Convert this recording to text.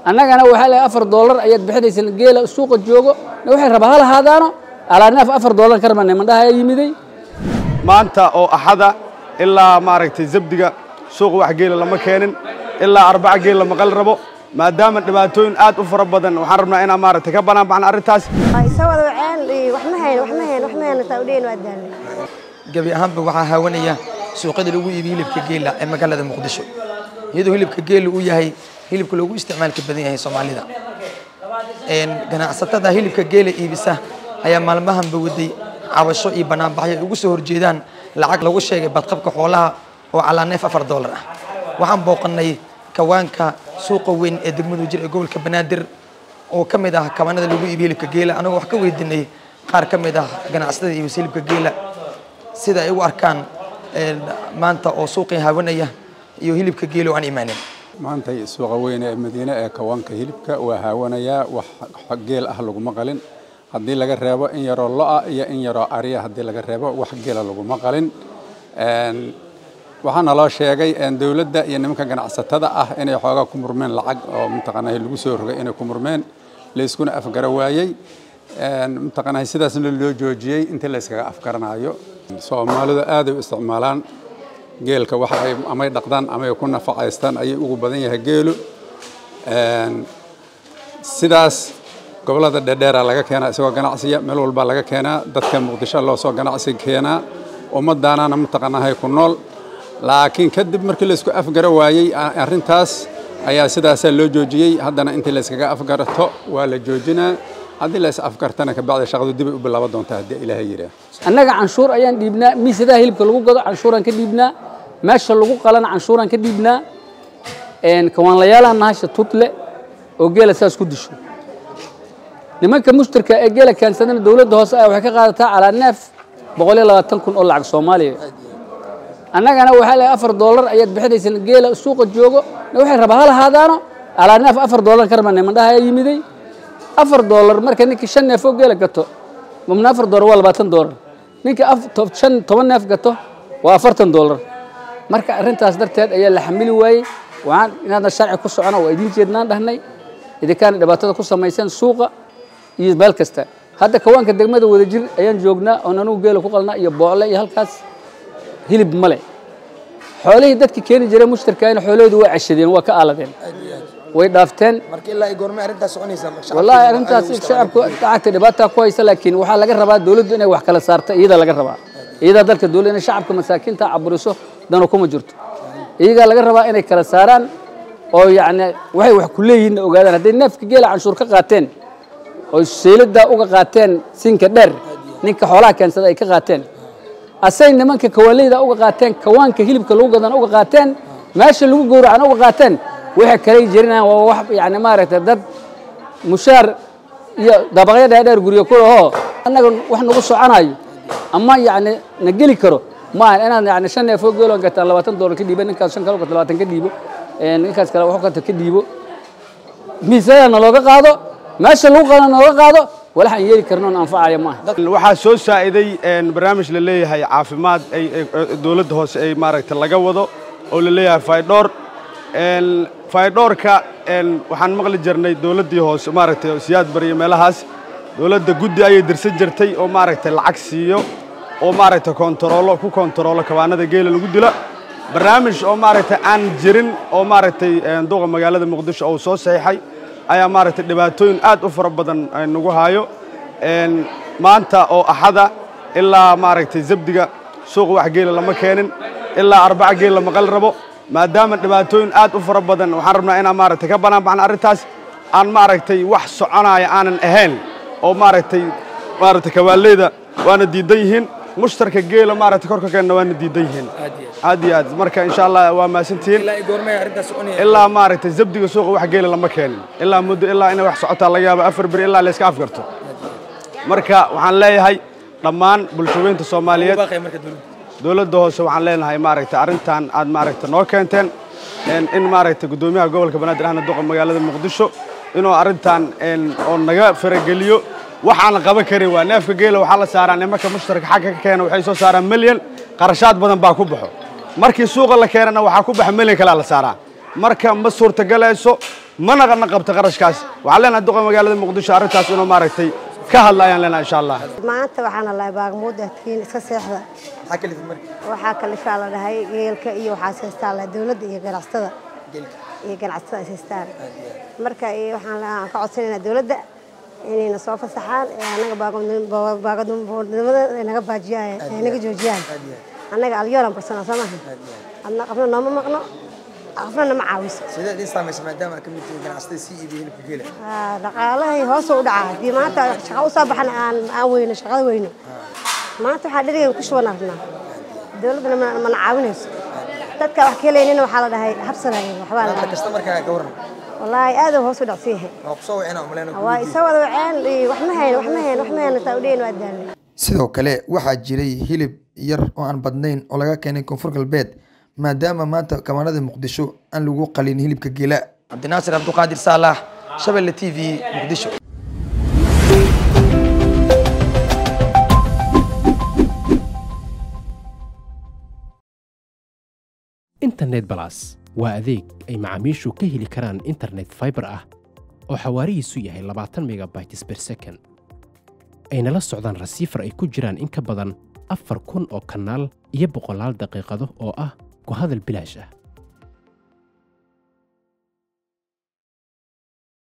annagana waxa la $4 ayaad bixinaysan geela suuqa joogo waxay rabaa hal haadaano alaanaaf $4 karman mandhaha yimiday maanta oo axada ilaa maaragtay zabdiga suuqa wax geela lama keenin ilaa 4 geel lama qal rabo maadaama dhibaatooyin aad u fara badan waxaan rabnaa inaan maaragtay ka banaan baxno arrintaas ay sawada wacaan wax ma hayno taawdeen waa daalay gabi ahaanba waxa haawanaya suuqada lagu iibiyo hilibka geela ee magaalada Muqdisho iyadoo hilibka geela uu yahay hilibka lagu isticmaalka badan yahay Soomaalida ganacsatada hilibka geela iibisa ayaa maalmahan bawaday cabasho iyo banaanbaxyo ugu soo horjeedaan lacag lagu sheegay badqabka xoolaha oo calaaneef $4 ah waxaan booqanay kawaanka suuqa weyn ee degmada jir ee gobolka Banaadir oo kamid ah kawaanada lagu iibiyo hilibka geela anagu wax ka weydiinay qaar kamid ah ganacsatada iibisa hilibka geela sida ay u arkaan maanta oo suuqii haawanaya iyo hilibka geela aan imaanin maanta suuqa weyn ee Madiina ee kawaanka hilibka waa haawanaya wax geel ah lagu maqalin haddii laga reebo in yaro lo'a iyo in yaro ariya haddii laga reebo wax geela lagu maqalin waxaana loo sheegay dawladda iyo nimanka ganacsatada ah inay xoogaa ku murmeen lacag oo mintaqanahay lagu soo rogay inay ku murmeen la iskuna afgara waayay mintaqanahay sidaasna loo joojiyay inta la iskaga afgaranayo Soomaalidu aad u isticmaalaan geelka waxa ay amay dhaqdaan amay ku nafacaystaan ay ugu badan yahay geelu sidaas gobolada dheer laga keenaa isagoo ganacsiga meel walba laga keenaa dadka Muqdisho loo soo ganacsi keenaa ummadana mintaqanahay ku nool laakiin kadib markii la isku afgara waayay arrintaas ayaa sidaas loo joojiyay haddana inta la iskaga afgarato waa la joojinaa haddii la is afgartana ka bacdi shaqadu dib u bilaaban doontaa haddii Ilaahay yiraahdo annaga canshuur ayaan dhiibnaa miisadaha hilibka lagu gado canshuuran ka dhiibnaa meesha lagu qalana canshuuran ka dhiibnaa kawaan la yaalaan nahasha tutle oo geela saas ku disho nimanka mushtarka ee geela kaansadana dawladda hoose ay wax ka qaadataa calaaneef 120,000 oo lacag Soomaaliya annagana waxa la $4 ayaad bixinaysan geela suuqa joogo waxay rabaa hal haadaano alaanaaf $4 karman mandhaha yimiday $4 marka ninka 5 neef oo geela gato mamna $4 waa $20 ninka 10 neef gato waa $40 marka arrintaas darteed ayaa la xamili waayay waxaan inaad sharci ku socono oo idin jeednaan dhahnay idinkaan dhibaatada ku samaysan suuqa iyo meel kasta hadda kawaanka degmada Wadajir ayaan joognaa oo anagu geela ku qalna iyo boocle iyo halkaas hilib male xoolihii dadka keeni jiray mushtarkaayna xoolahoodu way cashadeen waa ka aaladeen way dhaafteen markii ilaa ay goorma arrintaas soconaysa wallahi arrintaas shacabku tacagta dhibaato ku haysa laakiin waxa laga rabaa dawladdu inay wax kala saarto iyada laga rabaa iyada dalka dawladda inay shacabka masaakiinta caburiso dano kuma jirto iyaga laga rabaa inay kala saaraan oo yaani waxay wax ku leeyihiin ogaadaan haday neefka geela canshuur ka qaateen oo seelada uga qaateen sinka dheer ninka xoolaha kaansada ay ka qaateen asay nimanka kawaaleyda uga qaateen kawaanka hilibka lagu gadan uga qaateen meesha lagu gowracana uga qaateen waxa kale jirnaa waa wax yaani maaragtay dad mushaar iyo dabaqyada dheer guriga ku laho annaga wax nagu soconayo ama yaani nageli karo ma inaan yaani 5 neef oo geelo gataan $20 ka dhiibo ninkaas 5 kale 20 ka dhiibo ninkaas kale wax ka dhiibo miisaana looga qaado meesha lagu qadan looga qaado walaxan yeeli karno anfacaya ma waxa soo saaciday barnaamij la leeyahay caafimaad ay dawladda hoose ay maaragtay laga wado oo la leeyahay faydoorka waxaan maqli jirnay dawladdii hoose maaragtay siyaad bariyo meelahaas dawladda guddi ay dirsan jirtay oo maaragtay lacag siiyo oo maaragtay ku kontaroolo kawaanada geela lagu dilo barnaamij oo maaragtay aan jirin oo maaragtay duqa magaalada Muqdisho oo soo saxiixay ayaa maaragtay dhibaatooyin aad u fara badan nagu haayo maanta oo axada ilaa maaragtay zabdiga suuqa wax geela lama keenin ilaa 4 geel lama qal rabo maadaama dhibaatooyin aad u fara badan waxaan rabnaa inaan maaragtay ka banaan baxno arrintaas aan maaragtay wax soconaya aanan ahayn oo maaragtay kawaaleyda waana diidan yihiin mushtarka geela maaragtay korka keenna waana diidan yihiin aad marka insha Allah waa maasantiin ilaa ay goorma arrintaas soconaysa ilaa maaragtay zabdiga suuqa wax geela lama keenin ilaa muddo ilaa inay wax socotaa laga yaabo 4 bir ilaa la iska afgarto marka waxaan leeyahay dhammaan bulshooyinka Soomaaliyeed dawladda hoose waxaan leenahay maaragtay arrintan aad maaragtay noo keenteen in maaragtay gudoomiyaha gobolka Banaadir ahna duqa magaalada Muqdisho inuu arrintan oo naga farageliyo waxaan qaban karin waa neefka geela waxa la saaraa nimanka mushtarka xagga ka keena waxay soo saaraan milyan qarashaad badan baa ku baxo markii suuqa la keenana waxa ku bax milyan kala la saaraa marka ma suurtagelayso mana qabta qarashkaas waxaan leenahay duqa magaalada muqdisho arrintaas inuu maaragtay ka hadlayaan leenahay insha Allah maanta waxaan la baagmood dadkiin iska seexda waxa kale la dhahay geelka iyo waxa seestaa la dawladda iyo ganacsatada seestaan marka waxaan ka codsanaynaa dawladda inayna soo fasaxaan anaga baagadoonimada naga baajiyaan naga joojiyaan anaga alyoran barsana samaha anna qabna nooma maqno afrana ma caawiso sidee idin saameysay maadaama ka mid yihiin ganacsatada si iibiyeen ku geela dhaqaalahay hoos u dhacay di maanta shaqo u soo baxan aan weyno shaqada weyno maanta waxa dhirigan ku shubanarnaa dawladna ma caawinayso dadka wax kaleeyna waxa la dhahay habsanay waxba la dhahay kasta markaa ka waran wallahi aad hoos u dhacsiyahay soo wicina umaleena waa isawada wacaan waxna hayna taawdeen waa daan sidoo kale waxa jiray hilib yar oo aan badnayn oo laga keenay koonfur galbeed maadaama maanta kamarada muqdisho aan lagu qalin hilibka geela Cabdinaasir Abduqaadir Saalax Shabeelle TV Muqdisho internet plus waa adeeg ay macaamiishu ka heli karaan internet fiber ah oo xawaarihiisu yahay 20 megabytes per second ayna la socdaan rasiifar ay ku jiraan in ka badan 4,000 oo kanaal iyo 100 daqiiqado oo ah ku hadal bilaash ah